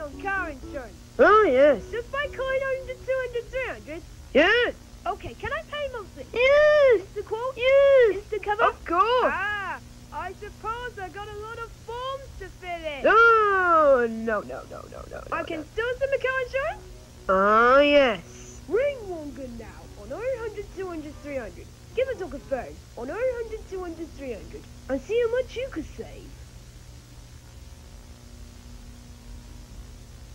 on car insurance. Oh, yes. Just by calling 100, 200, 300? Yes. Okay, can I pay monthly? Yes. Instant quote? Yes. Instant cover? Of course. Ah, I suppose I got a lot of forms to fill in. Oh, no. I can still send my car insurance? Oh, yes. Ring Wonga now on 100, 200, 300. Give a dog a phone on 100, 200, 300 and see how much you could save.